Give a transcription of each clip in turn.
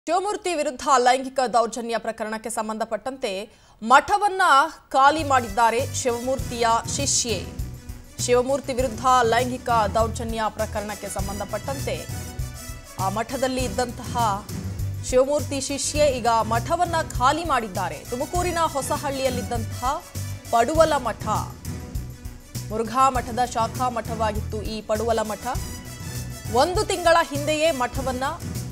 ಶಿವಮೂರ್ತಿ ವಿರುದ್ಧ ಲೈಂಗಿಕ ದೌರ್ಜನ್ಯ ಪ್ರಕರಣಕ್ಕೆ ಸಂಬಂಧಪಟ್ಟಂತೆ ಮಠವನ್ನ ಖಾಲಿ ಮಾಡಿದ್ದಾರೆ ಶಿವಮೂರ್ತಿಯ ಶಿಷ್ಯೆ. ಶಿವಮೂರ್ತಿ ವಿರುದ್ಧ ಲೈಂಗಿಕ ದೌರ್ಜನ್ಯ ಪ್ರಕರಣಕ್ಕೆ ಸಂಬಂಧಪಟ್ಟಂತೆ ಆ ಮಠದಲ್ಲಿ ಇದ್ದಂತಹ ಶಿವಮೂರ್ತಿ ಶಿಷ್ಯೆ ಈಗ ಮಠವನ್ನ ಖಾಲಿ ಮಾಡಿದ್ದಾರೆ. ತುಮಕೂರಿನ ಹೊಸಹಳ್ಳಿಯಲ್ಲಿದ್ದಂತಹ ಪಡುವಲ ಮಠ ಮುರುಘಾ ಮಠದ ಶಾಖಾ ಮಠವಾಗಿತ್ತು ಈ ಪಡುವಲ ಮಠ. 1 ತಿಂಗಳ ಹಿಂದೆಯೇ ಮಠವನ್ನ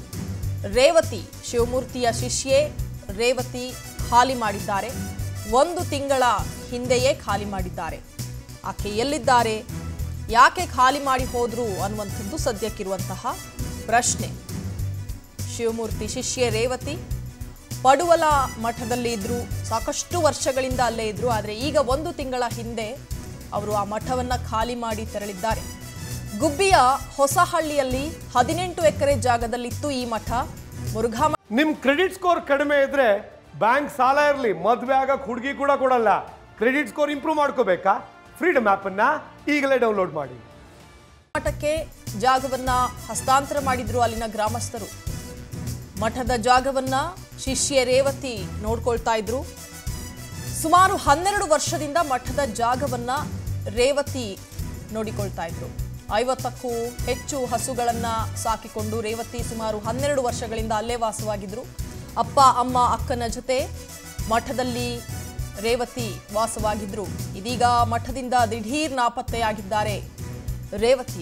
ರೇವತಿ ಶಿವಮೂರ್ತಿಯ ಶಿಷ್ಯೆ ರೇವತಿ ಖಾಲಿ ಮಾಡಿದ್ದಾರೆ. 1 ತಿಂಗಳ ಹಿಂದೆಯೇ ಖಾಲಿ ಮಾಡಿದ್ದಾರೆ. ಆಕೆ ಎಲ್ಲಿದ್ದಾರೆ, ಯಾಕೆ ಖಾಲಿ ಮಾಡಿ ಹೋದ್ರು ಅನ್ನುವಂಥದ್ದು ಸದ್ಯಕ್ಕಿರುವಂತಹ ಪ್ರಶ್ನೆ. ಶಿವಮೂರ್ತಿ ಶಿಷ್ಯೆ ರೇವತಿ ಪಡುವಲ ಮಠದಲ್ಲಿ ಇದ್ರು, ಸಾಕಷ್ಟು ವರ್ಷಗಳಿಂದ ಅಲ್ಲೇ ಇದ್ರು. ಆದರೆ ಈಗ 1 ತಿಂಗಳ ಹಿಂದೆ ಅವರು ಆ ಮಠವನ್ನ ಖಾಲಿ ಮಾಡಿ ತೆರಳಿದ್ದಾರೆ. ಗುಬ್ಬಿಯ ಹೊಸಹಳ್ಳಿಯಲ್ಲಿ 18 ಎಕರೆ ಜಾಗದಲ್ಲಿತ್ತು ಈ ಮಠ. ಮುರುಘಾ ನಿಮ್ ಕ್ರೆಡಿಟ್ ಸ್ಕೋರ್ ಕಡಿಮೆ ಇದ್ರೆ ಬ್ಯಾಂಕ್ ಸಾಲ ಇರಲಿ, ಮದುವೆ ಆಗಕ್ಕೆ ಹುಡುಗಿ ಕೂಡ ಕೊಡಲ್ಲ. ಕ್ರೆಡಿಟ್ ಸ್ಕೋರ್ ಇಂಪ್ರೂವ್ ಮಾಡ್ಕೋಬೇಕಾ? ಫ್ರೀಡಮ್ ಆಪ್ ಅನ್ನ ಈಗಲೇ ಡೌನ್ಲೋಡ್ ಮಾಡಿ. ಮಠಕ್ಕೆ ಜಾಗವನ್ನ ಹಸ್ತಾಂತರ ಮಾಡಿದ್ರು ಅಲ್ಲಿನ ಗ್ರಾಮಸ್ಥರು. ಮಠದ ಜಾಗವನ್ನ ಶಿಷ್ಯೆ ರೇವತಿ ನೋಡ್ಕೊಳ್ತಾ ಇದ್ರು. ಸುಮಾರು 12 ವರ್ಷದಿಂದ ಮಠದ ಜಾಗವನ್ನ ರೇವತಿ ನೋಡಿಕೊಳ್ತಾ ಇದ್ರು. 50ಕ್ಕೂ ಹೆಚ್ಚು ಹಸುಗಳನ್ನ ಸಾಕಿಕೊಂಡು ರೇವತಿ ಸುಮಾರು 12 ವರ್ಷಗಳಿಂದ ಅಲ್ಲೇ ವಾಸವಾಗಿದ್ರು. ಅಪ್ಪ ಅಮ್ಮ ಅಕ್ಕನ ಜೊತೆ ಮಠದಲ್ಲಿ ರೇವತಿ ವಾಸವಾಗಿದ್ರು. ಇದೀಗ ಮಠದಿಂದ ದಿಢೀರ್ ನಾಪತ್ತೆಯಾಗಿದ್ದಾರೆ ರೇವತಿ.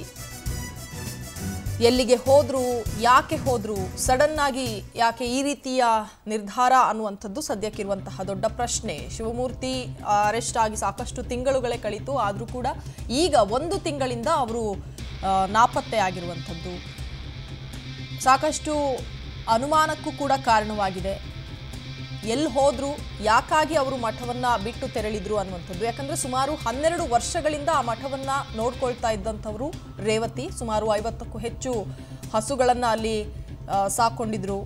ಎಲ್ಲಿಗೆ ಹೋದ್ರು, ಯಾಕೆ ಹೋದ್ರು, ಸಡನ್ ಆಗಿ ಯಾಕೆ ಈ ರೀತಿಯ ನಿರ್ಧಾರ ಅನ್ನುವಂಥದ್ದು ಸದ್ಯಕ್ಕಿರುವಂತಹ ದೊಡ್ಡ ಪ್ರಶ್ನೆ. ಶಿವಮೂರ್ತಿ ಅರೆಸ್ಟ್ ಆಗಿ ಸಾಕಷ್ಟು ತಿಂಗಳುಗಳೇ ಕಳೀತು. ಆದರೂ ಕೂಡ ಈಗ 1 ತಿಂಗಳಿಂದ ಅವರು ನಾಪತ್ತೆ ಆಗಿರುವಂಥದ್ದು ಸಾಕಷ್ಟು ಅನುಮಾನಕ್ಕೂ ಕೂಡ ಕಾರಣವಾಗಿದೆ. ಎಲ್ಲಿ ಹೋದ್ರು, ಯಾಕಾಗಿ ಅವರು ಮಠವನ್ನ ಬಿಟ್ಟು ತೆರಳಿದ್ರು ಅನ್ನುವಂಥದ್ದು. ಯಾಕಂದ್ರೆ ಸುಮಾರು 12 ವರ್ಷಗಳಿಂದ ಆ ಮಠವನ್ನ ನೋಡ್ಕೊಳ್ತಾ ಇದ್ದಂಥವರು ರೇವತಿ. ಸುಮಾರು 50ಕ್ಕೂ ಹೆಚ್ಚು ಹಸುಗಳನ್ನ ಅಲ್ಲಿ ಸಾಕೊಂಡಿದ್ರು.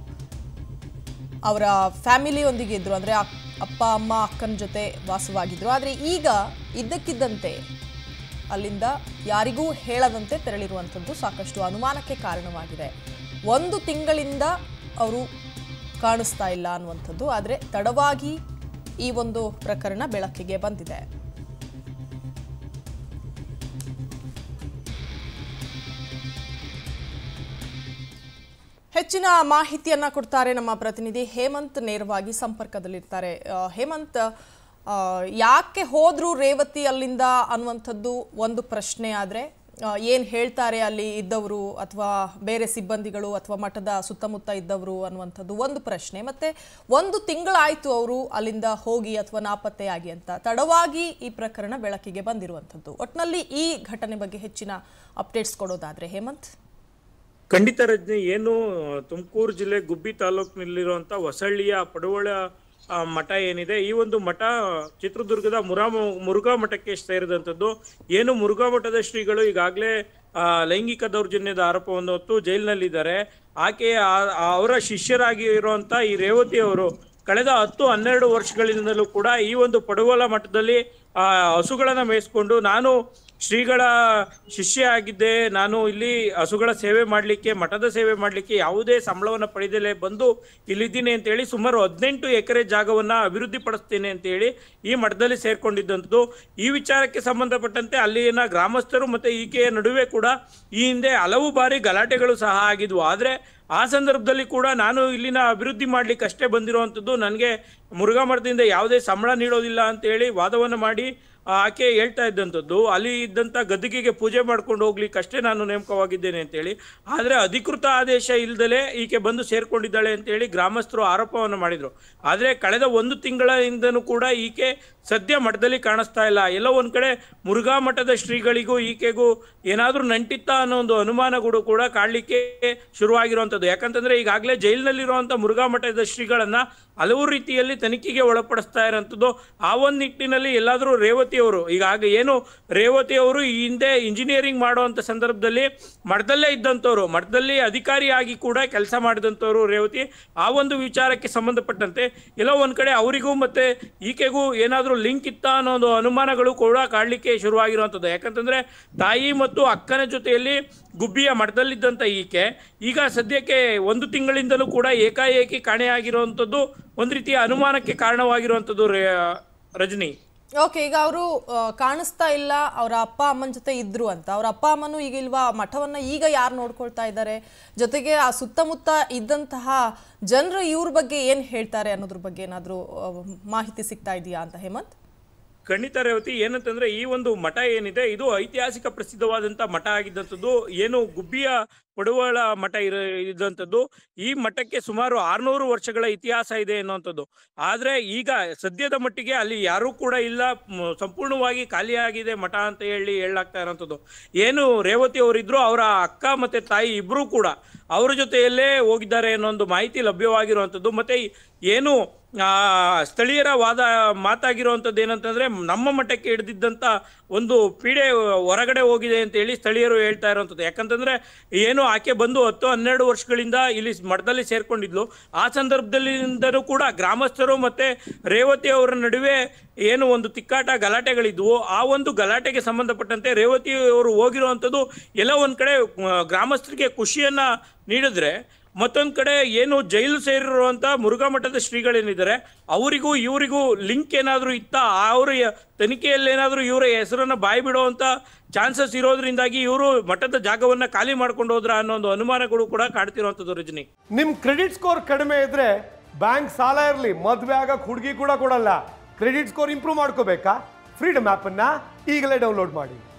ಅವರ ಫ್ಯಾಮಿಲಿಯೊಂದಿಗೆ ಇದ್ರು, ಅಂದ್ರೆ ಅಪ್ಪ ಅಮ್ಮ ಅಕ್ಕನ ಜೊತೆ ವಾಸವಾಗಿದ್ರು. ಆದರೆ ಈಗ ಇದ್ದಕ್ಕಿದ್ದಂತೆ ಅಲ್ಲಿಂದ ಯಾರಿಗೂ ಹೇಳದಂತೆ ತೆರಳಿರುವಂಥದ್ದು ಸಾಕಷ್ಟು ಅನುಮಾನಕ್ಕೆ ಕಾರಣವಾಗಿದೆ. 1 ತಿಂಗಳಿಂದ ಅವರು ಕಾಣಿಸ್ತಾ ಇಲ್ಲ ಅನ್ನುವಂಥದ್ದು. ಆದರೆ ತಡವಾಗಿ ಈ ಒಂದು ಪ್ರಕರಣ ಬೆಳಕಿಗೆ ಬಂದಿದೆ. ಹೆಚ್ಚಿನ ಮಾಹಿತಿಯನ್ನ ಕೊಡ್ತಾರೆ ನಮ್ಮ ಪ್ರತಿನಿಧಿ ಹೇಮಂತ್, ನೇರವಾಗಿ ಸಂಪರ್ಕದಲ್ಲಿರ್ತಾರೆ. ಹೇಮಂತ್, ಯಾಕೆ ಹೋದ್ರು ರೇವತಿ ಅಲ್ಲಿಂದ ಅನ್ನುವಂಥದ್ದು ಒಂದು ಪ್ರಶ್ನೆ. ಆದರೆ ಏನು ಹೇಳ್ತಾರೆ ಅಲ್ಲಿ ಇದ್ದವರು ಅಥವಾ ಬೇರೆ ಸಿಬ್ಬಂದಿಗಳು ಅಥವಾ ಮಠದ ಸುತ್ತಮುತ್ತ ಇದ್ದವರು ಅನ್ನುವಂಥದ್ದು ಒಂದು ಪ್ರಶ್ನೆ. ಮತ್ತೆ 1 ತಿಂಗಳಾಯಿತು ಅವರು ಅಲ್ಲಿಂದ ಹೋಗಿ ಅಥವಾ ನಾಪತ್ತೆಯಾಗಿ ಅಂತ. ತಡವಾಗಿ ಈ ಪ್ರಕರಣ ಬೆಳಕಿಗೆ ಬಂದಿರುವಂಥದ್ದು. ಒಟ್ಟಿನಲ್ಲಿ ಈ ಘಟನೆ ಬಗ್ಗೆ ಹೆಚ್ಚಿನ ಅಪ್ಡೇಟ್ಸ್ ಕೊಡೋದಾದ್ರೆ ಹೇಮಂತ್. ಖಂಡಿತ ರಜನಿ, ಏನು ತುಮಕೂರು ಜಿಲ್ಲೆ ಗುಬ್ಬಿ ತಾಲೂಕಿನಲ್ಲಿರುವಂತ ಹೊಸಳ್ಳಿಯ ಪಡುವಳ ಮಠ ಏನಿದೆ, ಈ ಒಂದು ಮಠ ಚಿತ್ರದುರ್ಗದ ಮುರುಘಾ ಮಠಕ್ಕೆ ಸೇರಿದಂಥದ್ದು. ಏನು ಮುರುಘಾ ಮಠದ ಶ್ರೀಗಳು ಈಗಾಗಲೇ ಲೈಂಗಿಕ ದೌರ್ಜನ್ಯದ ಆರೋಪವನ್ನು ಹೊತ್ತು ಜೈಲಿನಲ್ಲಿದ್ದಾರೆ. ಆಕೆ ಅವರ ಶಿಷ್ಯರಾಗಿ ಇರುವಂತ ಈ ರೇವತಿ ಅವರು ಕಳೆದ 10-12 ವರ್ಷಗಳಿಂದಲೂ ಕೂಡ ಈ ಒಂದು ಪಡುವಲ ಮಠದಲ್ಲಿ ಹಸುಗಳನ್ನ ಮೇಯಿಸ್ಕೊಂಡು, ನಾನು ಶ್ರೀಗಳ ಶಿಷ್ಯ ಆಗಿದ್ದೆ, ನಾನು ಇಲ್ಲಿ ಹಸುಗಳ ಸೇವೆ ಮಾಡಲಿಕ್ಕೆ, ಮಠದ ಸೇವೆ ಮಾಡಲಿಕ್ಕೆ ಯಾವುದೇ ಸಂಬಳವನ್ನು ಪಡೆದಲೇ ಬಂದು ಇಲ್ಲಿದ್ದೀನಿ ಅಂತೇಳಿ ಸುಮಾರು 18 ಎಕರೆ ಜಾಗವನ್ನ ಅಭಿವೃದ್ಧಿ ಪಡಿಸ್ತೇನೆ ಅಂತೇಳಿ ಈ ಮಠದಲ್ಲಿ ಸೇರ್ಕೊಂಡಿದ್ದಂಥದ್ದು. ಈ ವಿಚಾರಕ್ಕೆ ಸಂಬಂಧಪಟ್ಟಂತೆ ಅಲ್ಲಿನ ಗ್ರಾಮಸ್ಥರು ಮತ್ತೆ ಈಕೆಯ ನಡುವೆ ಕೂಡ ಈ ಹಿಂದೆ ಹಲವು ಬಾರಿ ಗಲಾಟೆಗಳು ಸಹ ಆಗಿದ್ವು. ಆದರೆ ಆ ಸಂದರ್ಭದಲ್ಲಿ ಕೂಡ ನಾನು ಇಲ್ಲಿನ ಅಭಿವೃದ್ಧಿ ಮಾಡ್ಲಿಕ್ಕೆ ಅಷ್ಟೇ ಬಂದಿರುವಂಥದ್ದು, ನನಗೆ ಮುರುಘಾ ಮಠದಿಂದ ಯಾವುದೇ ಸಂಬಳ ನೀಡೋದಿಲ್ಲ ಅಂತೇಳಿ ವಾದವನ್ನು ಮಾಡಿ ಆಕೆ ಹೇಳ್ತಾ ಇದ್ದಂಥದ್ದು. ಅಲ್ಲಿ ಇದ್ದಂಥ ಗದ್ದಿಗೆಗೆ ಪೂಜೆ ಮಾಡ್ಕೊಂಡು ಹೋಗ್ಲಿಕ್ಕೆ ಅಷ್ಟೇ ನಾನು ನೇಮಕವಾಗಿದ್ದೇನೆ ಅಂತೇಳಿ. ಆದರೆ ಅಧಿಕೃತ ಆದೇಶ ಇಲ್ದಲೇ ಈಕೆ ಬಂದು ಸೇರ್ಕೊಂಡಿದ್ದಾಳೆ ಅಂತೇಳಿ ಗ್ರಾಮಸ್ಥರು ಆರೋಪವನ್ನು ಮಾಡಿದ್ರು. ಆದರೆ ಕಳೆದ 1 ತಿಂಗಳಿಂದನೂ ಕೂಡ ಈಕೆ ಸದ್ಯ ಮಠದಲ್ಲಿ ಕಾಣಿಸ್ತಾ ಇಲ್ಲ. ಎಲ್ಲೋ ಒಂದ್ ಕಡೆ ಮುರುಘಾ ಮಠದ ಶ್ರೀಗಳಿಗೂ ಈಕೆಗೂ ಏನಾದ್ರೂ ನಂಟಿತ್ತ ಅನ್ನೋ ಒಂದು ಅನುಮಾನಗಳು ಕೂಡ ಕಾಡ್ಲಿಕ್ಕೆ ಶುರುವಾಗಿರುವಂಥದ್ದು. ಯಾಕಂತಂದ್ರೆ ಈಗಾಗಲೇ ಜೈಲಿನಲ್ಲಿರುವಂಥ ಮುರುಘಾ ಮಠದ ಶ್ರೀಗಳನ್ನ ಹಲವು ರೀತಿಯಲ್ಲಿ ತನಿಖೆಗೆ ಒಳಪಡಿಸ್ತಾ ಇರೋಂಥದ್ದು. ಆ ಒಂದು ನಿಟ್ಟಿನಲ್ಲಿ ಎಲ್ಲಾದರೂ ರೇವತಿ ರೇವತಿ ಅವರು ಈಗ ಏನು ರೇವತಿ ಅವರು ಈ ಹಿಂದೆ ಇಂಜಿನಿಯರಿಂಗ್ ಮಾಡುವಂತ ಸಂದರ್ಭದಲ್ಲಿ ಮಠದಲ್ಲೇ ಇದ್ದಂಥವ್ರು, ಮಠದಲ್ಲಿ ಅಧಿಕಾರಿಯಾಗಿ ಕೂಡ ಕೆಲಸ ಮಾಡಿದಂಥವ್ರು ರೇವತಿ. ಆ ಒಂದು ವಿಚಾರಕ್ಕೆ ಸಂಬಂಧಪಟ್ಟಂತೆ ಎಲ್ಲೋ ಒಂದ್ ಕಡೆ ಅವರಿಗೂ ಮತ್ತೆ ಈಕೆಗೂ ಏನಾದರೂ ಲಿಂಕ್ ಇತ್ತ ಅನ್ನೋ ಒಂದು ಅನುಮಾನಗಳು ಕೂಡ ಕಾಡ್ಲಿಕ್ಕೆ ಶುರುವಾಗಿರುವಂಥದ್ದು. ಯಾಕಂತಂದ್ರೆ ತಾಯಿ ಮತ್ತು ಅಕ್ಕನ ಜೊತೆಯಲ್ಲಿ ಗುಬ್ಬಿಯ ಮಠದಲ್ಲಿದ್ದಂಥ ಈಕೆ ಈಗ ಸದ್ಯಕ್ಕೆ 1 ತಿಂಗಳಿಂದಲೂ ಕೂಡ ಏಕಾಏಕಿ ಕಾಣೆಯಾಗಿರುವಂಥದ್ದು ಒಂದು ರೀತಿಯ ಅನುಮಾನಕ್ಕೆ ಕಾರಣವಾಗಿರುವಂಥದ್ದು ರಜನಿ. ಓಕೆ, ಈಗ ಅವರು ಕಾಣಿಸ್ತಾ ಇಲ್ಲ, ಅವರ ಅಪ್ಪ ಅಮ್ಮನ ಜೊತೆ ಇದ್ರು ಅಂತ. ಅವ್ರ ಅಪ್ಪ ಅಮ್ಮನೂ ಈಗ ಇಲ್ವಾ? ಮಠವನ್ನ ಈಗ ಯಾರು ನೋಡ್ಕೊಳ್ತಾ ಇದ್ದಾರೆ? ಜೊತೆಗೆ ಆ ಸುತ್ತಮುತ್ತ ಇದ್ದಂತಹ ಜನರು ಇವ್ರ ಬಗ್ಗೆ ಏನ್ ಹೇಳ್ತಾರೆ ಅನ್ನೋದ್ರ ಬಗ್ಗೆ ಏನಾದರೂ ಮಾಹಿತಿ ಸಿಗ್ತಾ ಇದೆಯಾ ಅಂತ ಹೇಮಂತ್? ಖಂಡಿತ ರೇವತಿ, ಏನಂತಂದ್ರೆ ಈ ಒಂದು ಮಠ ಏನಿದೆ ಇದು ಐತಿಹಾಸಿಕ ಪ್ರಸಿದ್ಧವಾದಂತ ಮಠ ಆಗಿದ್ದಂಥದ್ದು. ಏನು ಗುಬ್ಬಿಯ ಪಡುವಳ ಮಠ ಇದ್ದಂಥದ್ದು. ಈ ಮಠಕ್ಕೆ ಸುಮಾರು 600 ವರ್ಷಗಳ ಇತಿಹಾಸ ಇದೆ ಎನ್ನುವಂಥದ್ದು. ಆದ್ರೆ ಈಗ ಸದ್ಯದ ಮಟ್ಟಿಗೆ ಅಲ್ಲಿ ಯಾರೂ ಕೂಡ ಇಲ್ಲ, ಸಂಪೂರ್ಣವಾಗಿ ಖಾಲಿಯಾಗಿದೆ ಮಠ ಅಂತ ಹೇಳಲಾಗ್ತಾ ಇರೋಂಥದ್ದು. ಏನು ರೇವತಿ ಅವರಿದ್ರು, ಅವರ ಅಕ್ಕ ಮತ್ತೆ ತಾಯಿ ಇಬ್ರು ಕೂಡ ಅವರ ಜೊತೆಯಲ್ಲೇ ಹೋಗಿದ್ದಾರೆ ಅನ್ನೋ ಒಂದು ಮಾಹಿತಿ ಲಭ್ಯವಾಗಿರುವಂಥದ್ದು. ಮತ್ತೆ ಏನು ಸ್ಥಳೀಯರ ಮಾತಾಗಿರುವಂಥದ್ದು ಏನಂತಂದ್ರೆ, ನಮ್ಮ ಮಠಕ್ಕೆ ಹಿಡಿದಿದ್ದಂತ ಒಂದು ಪೀಡೆ ಹೊರಗಡೆ ಹೋಗಿದೆ ಅಂತ ಹೇಳಿ ಸ್ಥಳೀಯರು ಹೇಳ್ತಾ ಇರುವಂಥದ್ದು. ಯಾಕಂತಂದ್ರೆ ಏನು ಆಕೆ ಬಂದು 10-12 ವರ್ಷಗಳಿಂದ ಇಲ್ಲಿ ಮಠದಲ್ಲಿ ಸೇರ್ಕೊಂಡಿದ್ಲು. ಆ ಸಂದರ್ಭದಲ್ಲಿಂದಲೂ ಕೂಡ ಗ್ರಾಮಸ್ಥರು ಮತ್ತೆ ರೇವತಿ ಅವರ ನಡುವೆ ಏನು ಒಂದು ತಿಕ್ಕಾಟ ಗಲಾಟೆಗಳಿದ್ವು. ಆ ಒಂದು ಗಲಾಟೆಗೆ ಸಂಬಂಧಪಟ್ಟಂತೆ ರೇವತಿ ಅವರು ಹೋಗಿರುವಂಥದ್ದು ಎಲ್ಲ ಒಂದ್ ಕಡೆ ಗ್ರಾಮಸ್ಥರಿಗೆ ಖುಷಿಯನ್ನ ನೀಡಿದ್ರೆ, ಮತ್ತೊಂದ್ ಕಡೆ ಏನು ಜೈಲು ಸೇರಿರುವಂತ ಮುರುಘಾ ಮಠದ ಶ್ರೀಗಳೇನಿದ್ದಾರೆ ಅವರಿಗೂ ಇವರಿಗೂ ಲಿಂಕ್ ಏನಾದರೂ ಇತ್ತ, ಅವರ ತನಿಖೆಯಲ್ಲಿ ಏನಾದರೂ ಇವರ ಹೆಸರನ್ನ ಬಾಯಿ ಬಿಡುವಂತ ಚಾನ್ಸಸ್ ಇರೋದ್ರಿಂದಾಗಿ ಇವರು ಮಠದ ಜಾಗವನ್ನ ಖಾಲಿ ಮಾಡ್ಕೊಂಡು ಹೋದ್ರ ಅನ್ನೋ ಒಂದು ಅನುಮಾನಗಳು ಕೂಡ ಕಾಡ್ತಿರುವಂತದ್ದು. ರಜನಿ, ನಿಮ್ ಕ್ರೆಡಿಟ್ ಸ್ಕೋರ್ ಕಡಿಮೆ ಇದ್ರೆ ಬ್ಯಾಂಕ್ ಸಾಲ ಇರಲಿ, ಮದ್ವೆ ಆಗಕ್ಕೆ ಹುಡುಗಿ ಕೂಡ ಕೊಡಲ್ಲ. ಕ್ರೆಡಿಟ್ ಸ್ಕೋರ್ ಇಂಪ್ರೂವ್ ಮಾಡ್ಕೋಬೇಕಾ? ಫ್ರೀಡಮ್ ಆಪ್ ಅನ್ನ ಈಗಲೇ ಡೌನ್ಲೋಡ್ ಮಾಡಿ.